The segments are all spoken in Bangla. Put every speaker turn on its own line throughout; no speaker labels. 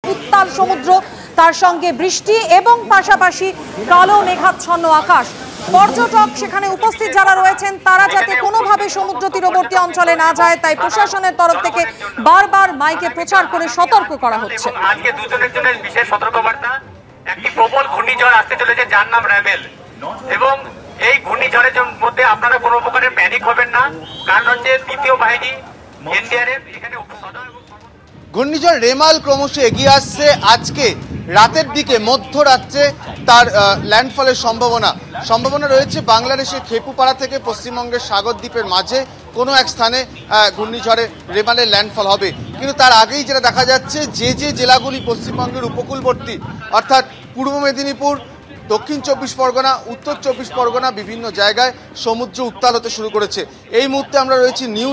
উত্তাল সমুদ্র, তার সঙ্গে বৃষ্টি এবং পাশাপাশি কালো মেঘাচ্ছন্ন আকাশ। পর্যটক সেখানে উপস্থিত যারা রয়েছেন তারা যাতে কোনোভাবে সমুদ্র তীরবর্তী অঞ্চলে না যায় তাই প্রশাসনের তরফ থেকে বারবার মাইকে প্রচার করে সতর্ক করা হচ্ছে।
আজকে দুজনের জন্য বিশেষ সতর্কবার্তা। একটি প্রবল ঘূর্ণিঝড় আসতে চলেছে যার নাম র্যাবেল, এবং এই ঘূর্ণিঝড়ের মধ্যে আপনারা কোনো প্রকারের প্যানিক হবেন না, কারণ হচ্ছে দ্বিতীয় বাহিনী এনডিআরএফ এখানে।
ঘূর্ণিঝড় রেমাল ক্রমশ এগিয়ে আসছে। আজকে রাতের দিকে মধ্যরাত্রে তার ল্যান্ডফলের সম্ভাবনা রয়েছে বাংলাদেশের খেপুপাড়া থেকে পশ্চিমবঙ্গের সাগরদ্বীপের মাঝে কোনো এক স্থানে ঘূর্ণিঝড়ে রেমালের ল্যান্ডফল হবে। কিন্তু তার আগেই যেটা দেখা যাচ্ছে, যে জেলাগুলি পশ্চিমবঙ্গের উপকূলবর্তী অর্থাৎ পূর্ব মেদিনীপুর, দক্ষিণ 24 পরগনা, উত্তর 24 পরগনা, বিভিন্ন জায়গায় সমুদ্র উত্তাল হতে শুরু করেছে। এই মুহূর্তে আমরা রয়েছি নিউ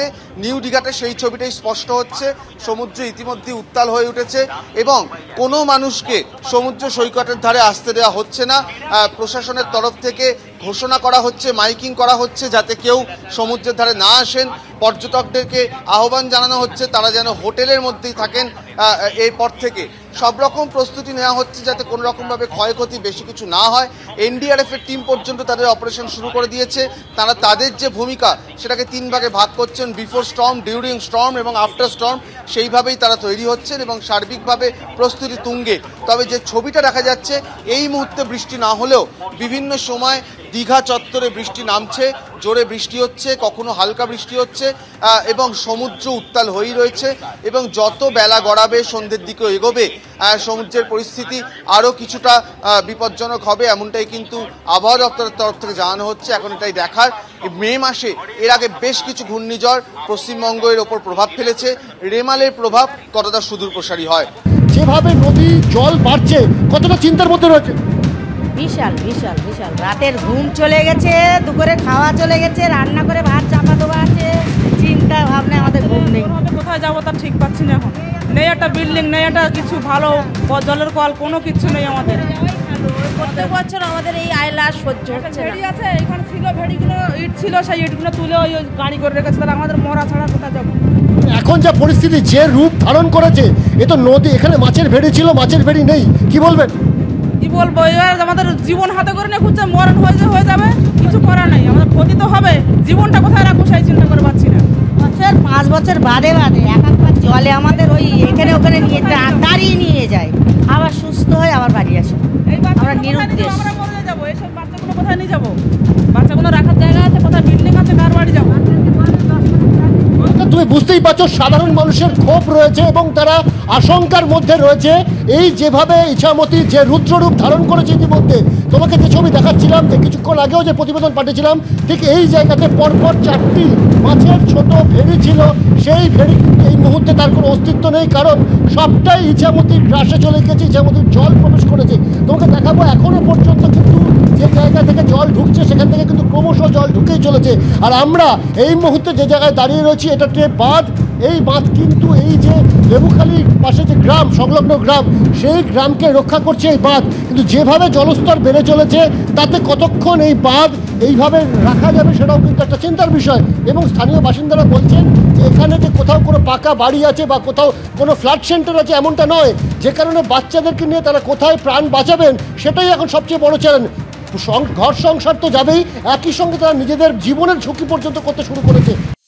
দীঘাতে সেই ছবিটাই স্পষ্ট হচ্ছে। সমুদ্র ইতিমধ্যে উত্তাল হয়ে উঠেছে এবং কোনো মানুষকে সমুদ্র সৈকতের ধারে আসতে দেওয়া হচ্ছে না। প্রশাসনের তরফ থেকে ঘোষণা করা হচ্ছে, মাইকিং করা হচ্ছে যাতে কেউ সমুদ্রের ধারে না আসেন। পর্যটকদেরকে আহ্বান জানানো হচ্ছে তারা যেন হোটেলের মধ্যেই থাকেন। এরপর থেকে সব রকম প্রস্তুতি নেওয়া হচ্ছে যাতে কোনো রকমভাবে ক্ষয়ক্ষতি বেশি কিছু না হয়। এনডিআরএফের টিম পর্যন্ত তাদের অপারেশন শুরু করে দিয়েছে। তারা তাদের যে ভূমিকা সেটাকে 3 ভাগে ভাগ করছেন, বিফোর স্টর্ম, ডিউরিং স্টর্ম এবং আফটার স্টর্ম। সেইভাবেই তারা তৈরি হচ্ছেন এবং সার্বিকভাবে প্রস্তুতি তুঙ্গে। তবে যে ছবিটা দেখা যাচ্ছে, এই মুহূর্তে বৃষ্টি না হলেও বিভিন্ন সময় দীঘা চত্বরে বৃষ্টি নামছে, জোরে বৃষ্টি হচ্ছে, কখনো হালকা বৃষ্টি হচ্ছে এবং সমুদ্র উত্তাল হয়েই রয়েছে। এবং যত বেলা গড়াবে, সন্ধ্যের দিকে এগোবে, সমুদ্রের পরিস্থিতি আরও কিছুটা বিপজ্জনক হবে, এমনটাই কিন্তু আবহাওয়া দপ্তরের তরফ থেকে জানানো হচ্ছে। এখন এটাই দেখার, মে মাসে এর আগে বেশ কিছু ঘূর্ণিঝড় পশ্চিমবঙ্গের ওপর প্রভাব ফেলেছে। রেমালের প্রভাব কতটা সুদূর প্রসারী হয়।
যেভাবে নদী জল বাড়ছে, কতটা চিন্তার মধ্যে রয়েছে?
বিশাল বিশাল বিশাল। রাতের ঘুম চলে গেছে, দুপুরে খাওয়া চলে গেছে, রান্না করে ভাত চাপা দেওয়া আছে, চিন্তা ভাবনা আমাদের ঘুম নেই।
কোথায় যাবো তার ঠিক পাচ্ছি না। এখন নেই একটা বিল্ডিং, নেই একটা কিছু ভালো জলের কল, কোনো কিছু নেই আমাদের।
প্রত্যেক বছর আমাদের এই আয়লা সহ্য হচ্ছে না।
ভেড়ি আছে এখানে ছিল, ভেড়িগুলো ইট ছিল, সেই ইটগুলো তুলে ওই গাড়ি করে রেখেছে। তাহলে আমাদের মরা ছাড়া কোথায় যাবো?
এখন যা পরিস্থিতি, যে রূপ ধারণ করেছে, এ তো নদী, এখানে মাছের ভেড়ি ছিল, মাছের ভেড়ি নেই, কি বলবেন?
কি বলবো, এবার আমাদের জীবন হাতে করে নিয়ে খুঁজছে, মরণ হয়ে যাবে, কিছু করার নেই। আমাদের ক্ষতি তো হবে, জীবনটা কোথায় রাখবো সেই চিন্তা করে পাচ্ছি না।
5 বছর বাদে একবার জলে আমাদের ওই এখানে ওখানে নিয়ে দাঁড়িয়ে নিয়ে যায়, আবার সুস্থ হয়ে আবার বাড়ি আসে। আমরা নিরুদ্দেশ।
আমরা মরে যাবো, এইসব বাচ্চাগুলো কোথায় নিয়ে যাবো? বাচ্চাগুলো রাখার জায়গা আছে কোথায়? বিল্ডিং আছে, কার বাড়ি যাবো?
তুমি বুঝতেই পারছো সাধারণ মানুষের ক্ষোভ রয়েছে এবং তারা আশঙ্কার মধ্যে রয়েছে। এই যেভাবে ইছামতি যে রুদ্ররূপ ধারণ করেছে, ইতিমধ্যে তোমাকে যে ছবি দেখাচ্ছিলাম, যে কিছুক্ষণ আগেও যে প্রতিবেদন পাঠিয়েছিলাম, ঠিক এই জায়গাতে পরপর 4টি মাছের ছোট ভেড়ি ছিল। সেই ভেড়ি কিন্তু এই মুহূর্তে তার কোনো অস্তিত্ব নেই, কারণ সবটাই ইছামতির গ্রাসে চলে গেছে, ইছামতির জল প্রবেশ করেছে। তোমাকে দেখাবো এখনো পর্যন্ত কিন্তু যে জায়গা থেকে জল ঢুকছে সেখান থেকে কিন্তু ক্রমশ জল ঢুকেই চলেছে। আর আমরা এই মুহূর্তে যে জায়গায় দাঁড়িয়ে রয়েছি, এটা একটা বাঁধ। এই বাঁধ কিন্তু এই যে লেবুখালীর পাশে যে গ্রাম, সংলগ্ন গ্রাম, সেই গ্রামকে রক্ষা করছে এই বাঁধ। কিন্তু যেভাবে জলস্তর বেড়ে চলেছে, তাতে কতক্ষণ এই বাঁধ এইভাবে রাখা যাবে সেটাও কিন্তু একটা চিন্তার বিষয়। এবং স্থানীয় বাসিন্দারা বলছেন যে এখানে যে কোথাও কোনো পাকা বাড়ি আছে বা কোথাও কোনো ফ্ল্যাট সেন্টার আছে এমনটা নয়, যে কারণে বাচ্চাদেরকে নিয়ে তারা কোথায় প্রাণ বাঁচাবেন সেটাই এখন সবচেয়ে বড় চ্যালেঞ্জ। ঘর সংসার তো যাবেই, একই সঙ্গে তারা নিজেদের জীবনের ঝুঁকি পর্যন্ত করতে শুরু করেছে।